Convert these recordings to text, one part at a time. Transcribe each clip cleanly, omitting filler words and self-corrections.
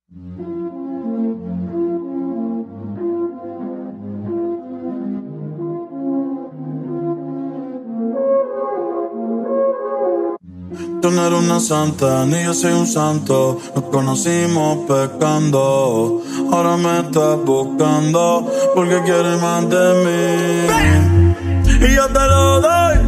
Tú no eres una santa, ni yo soy un santo. Nos conocimos pecando. Ahora me estás buscando porque quieres más de mí. Y yo te lo doy.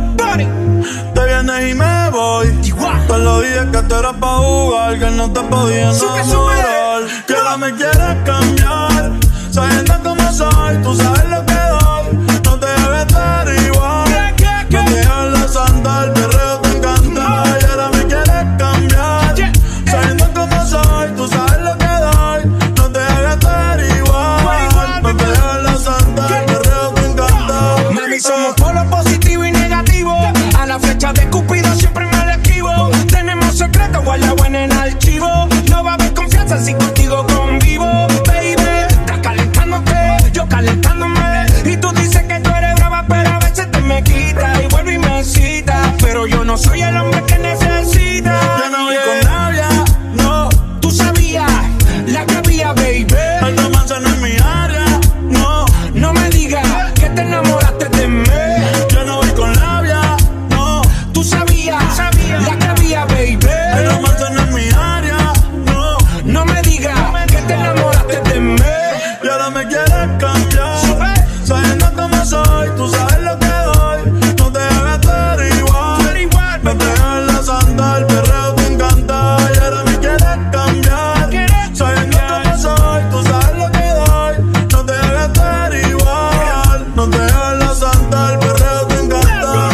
Te vienes y me voy. Te lo dije que tú eras pa' jugar, que no te podía enamorar. Que ahora me quieres cambiar, sabiendo cómo soy. Tú sabes lo que doy, no te debes estar igual. No te dejes la santa, el perreo te encanta. Y ahora me quieres cambiar, sabiendo cómo soy. Tú sabes lo que doy, no te debes estar igual. No te dejes la santa, el perreo te encanta. Mami, somos polos positivo y negativo. A la flecha de Cupido siempre me la esquivo. Tenemos secretos guardados en el archivo. No va a haber confianza si contigo convivo. Baby, estás calentándote, yo calentándome. Y tú dices que tú eres brava, pero a veces te me quita y vuelve y me cita. Pero yo no soy el hombre que necesita. Yo no voy con rabia, no. Tú sabías la que había, baby. El romance no es mi área, no. No me digas que te enamoraste de mí. Yo no voy con rabia, no. Tú sabías la que había, baby. El romance no es mi área, no. No me digas que te enamoraste de mí. Y ahora me quieres cambiar, sabiendo cómo soy. Tú sabes lo que doy, no te debes estar igual. No te dejes la santa, el perreo te encanta. Y ahora me quieres cambiar, sabiendo cómo soy. Tú sabes lo que doy, no te debes estar igual. No te dejes la santa, el perreo te encanta.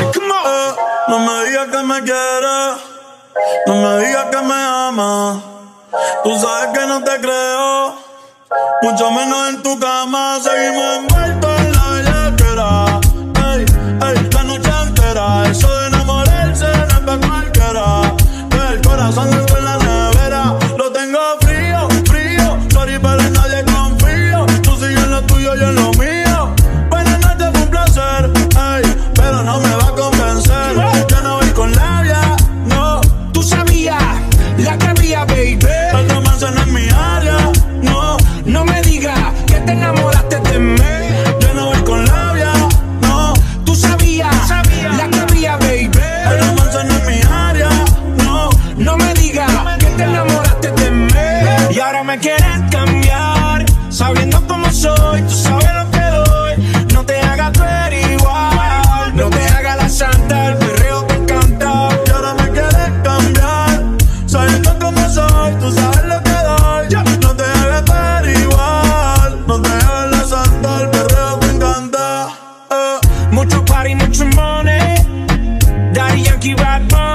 No me digas que me quieres, no me digas que me amas. Tú sabes que no te creo, mucho menos en tu cama. Seguimos envueltos en la bellaquera. Ey, ey, la noche entera. Eso de enamorarse no es para cualquiera. El corazón dentro en la nevera. Lo tengo frío, frío. Sorry, pero en nadie confío. Tú sigues en lo tuyo, yo en lo mío. Buenas noches, fue un placer. Ey, pero no me va a convencer. Yo no voy con labia, no. Tú sabías la que había, baby. El romance no es mi área, no. No me digas que te enamoraste de mí. Yo no voy con labia, no. Tú sabías la que había, baby. El romance no es mi área, no. No me digas que te enamoraste de mí. Y ahora me quieres cambiar, sabiendo cómo soy. Tú sabes lo que doy, no te hagas ver igual. No te hagas la santa, el perreo te encanta. Y ahora me quieres cambiar, sabiendo cómo soy. Tú sabes lo que doy, no te debes estar igual. No te dejes la santa, el perreo te encanta. Mucho party, mucho money. Daddy Yankee, Bad Bunny.